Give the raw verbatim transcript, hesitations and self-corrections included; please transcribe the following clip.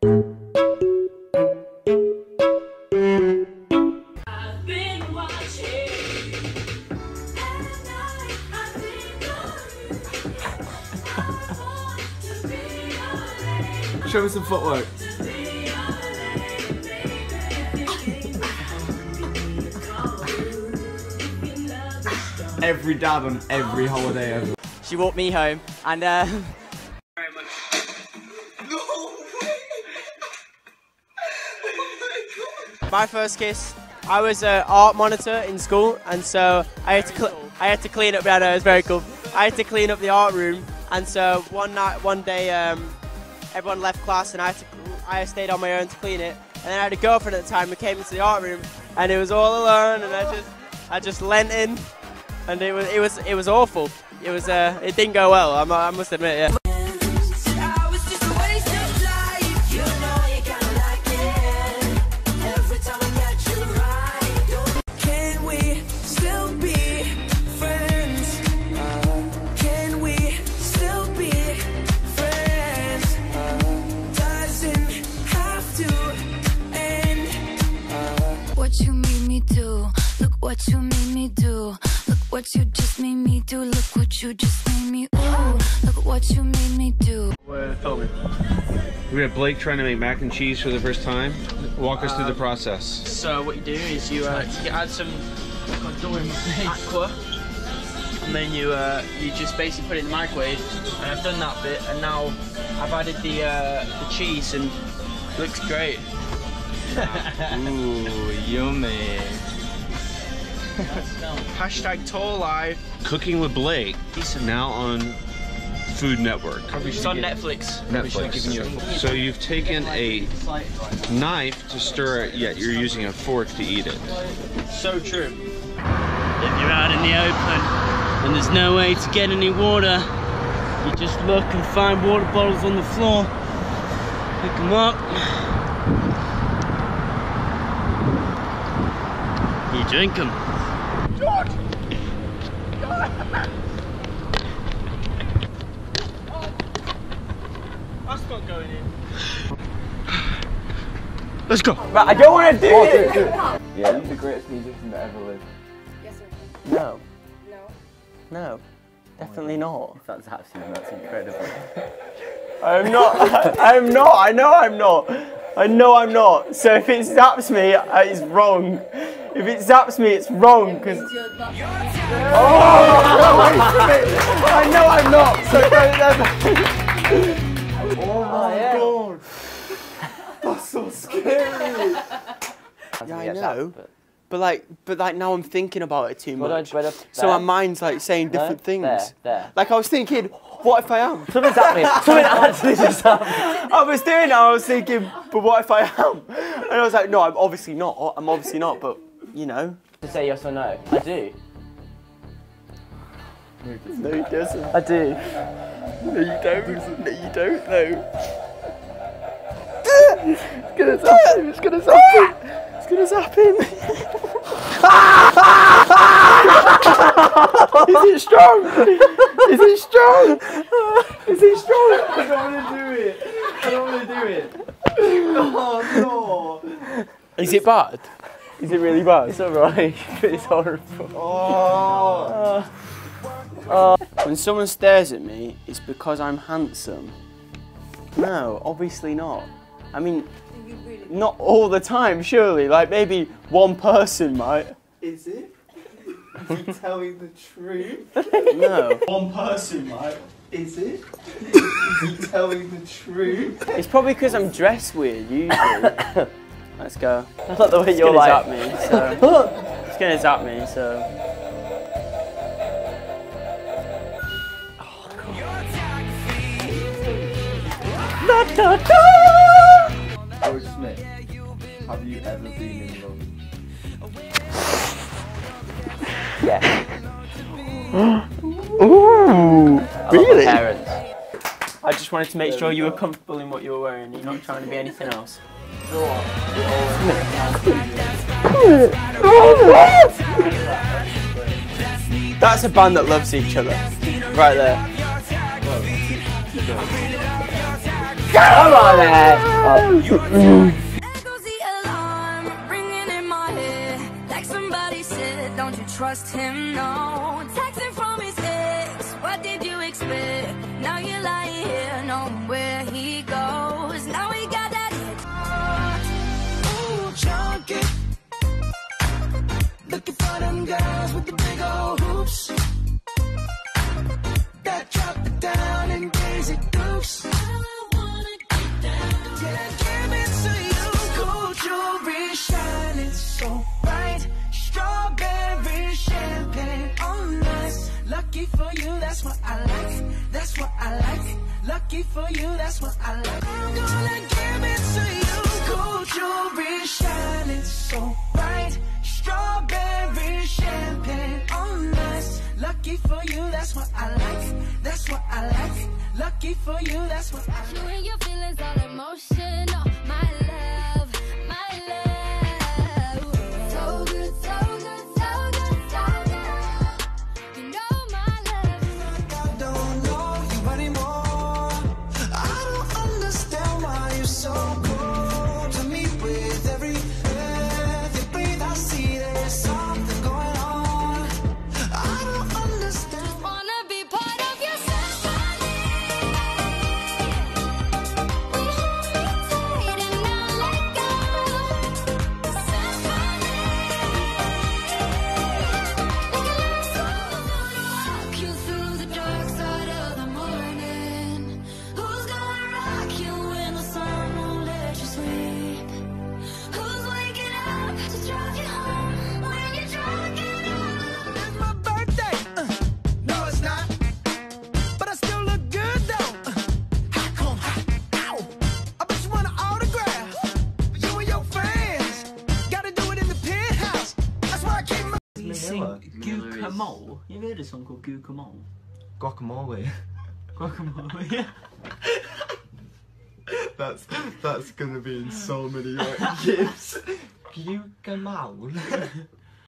Show me some footwork. Every dad on every holiday ever. She walked me home, and uh... very much. No way! Oh my God! My first kiss, I was an art monitor in school, and so I had to cl I had to clean up. Yeah, no, it was very cool. I had to clean up the art room, and so one night, one day, um, everyone left class, and I had to, I stayed on my own to clean it. And then I had a girlfriend at the time who came into the art room, and it was all alone, and I just, I just leant in, and it was, it was, it was awful. It was, uh, it didn't go well. I, I must admit, yeah. What you made me do, look what you just made me do, look what you just made me, ooh, look what you made me do. We're We have Blake trying to make mac and cheese for the first time. Walk us um, through the process. So what you do is you, uh, you add some aqua, and then you uh, you just basically put it in the microwave, and I've done that bit, and now I've added the, uh, the cheese, and it looks great. Ooh, yummy. Hashtag Tall Live. Cooking with Blake. He's now on Food Network. It's on Netflix. Netflix. So you've taken a knife to stir it, yet you're using a fork to eat it. So true. If you're out in the open and there's no way to get any water, you just look and find water bottles on the floor, pick them up, you drink them. George! That's not going in. Let's go. But I don't want to do oh, it. Do it, do it. Yeah, he's the greatest musician that ever lived. Yes or no? No. No. Definitely not. If that's happening, that's incredible. I'm not. I, I'm not. I know I'm not. I know I'm not. So if it zaps me, it's wrong. If it zaps me, it's wrong. Because. Oh, no, wait a minute. I know I'm not. So oh my yeah. God. That's so scary. Yeah, I know. But like, but like now I'm thinking about it too much. So my mind's like saying different no, things. There, there. Like I was thinking, what if I am? Something's happening. Something actually just happened. I was doing it, I was thinking, but what if I am? And I was like, no, I'm obviously not. I'm obviously not, but, you know. To say yes or no. I do. No, he doesn't. I do. No, you don't. No, you don't, no. It's gonna zap him. It's gonna zap him. It's gonna zap him. Is it strong? Is it strong? Is it strong? I don't want to do it. I don't want to do it. Oh no. Is it bad? Is it really bad? It's alright. It's horrible. Oh. Oh. When someone stares at me, it's because I'm handsome. No, obviously not. I mean, not all the time, surely. Like maybe one person might. Is it? Are you telling the truth? No. One person might. Is it? Is he telling the truth? It's probably because I'm dressed weird, usually. Let's go. I like the way it's you're like. Zap me, so. It's gonna zap me, so. Oh, God. Da, da, da. George Smith, have you ever been in love? Yeah. Ooh, I really? Love my parents. I just wanted to make sure you were comfortable in what you were wearing. You're not trying to be anything else. That's a band that loves each other, right there. Come on, man. There goes the alarm, ringing in my head. Like somebody said, don't you trust him, no. Texting from his ex, what did you expect? Now you're lying here, knowing where he goes. Now we got that Ooh, junkie. Looking for them girls with the big old hoops that drop it down in Daisy Dukes. I wanna get down. Yeah, give it to you. Gold jewelry shining so bright. Strawberry champagne on us. Lucky for you, that's what I like. That's what I like. Lucky for you, that's what I like. I'm gonna give it to you. Gold jewelry shining so bright. Strawberry champagne on us. Lucky for you, that's what I like. That's what I like. Lucky for you, that's what I like. you and your feelings all emotional. My love, my love. So good, so good, so good, so good. You know my love. I don't know you anymore. I don't understand why you're so cold to me. With every breath you breathe, I see there's something going on. I don't understand. Wanna be part of your symphony. We hold me tight and not let go. Symphony. Like a love song, walk you through the dark side of the morning. Who's gonna rock you when the sun won't let you sleep? Who's waking up to drive you home when you're drunk and alone? It's my birthday. Uh, no, it's not. But I still look good though. Uh, how come? Ow. I bet you want an autograph. You and your friends. Gotta do it in the penthouse. That's why I keep my. You sing Guacamole? You ever heard a song called Guacamole? Guacamole. Guacamole, yeah. That's that's gonna be in so many like gifs. Guacamole.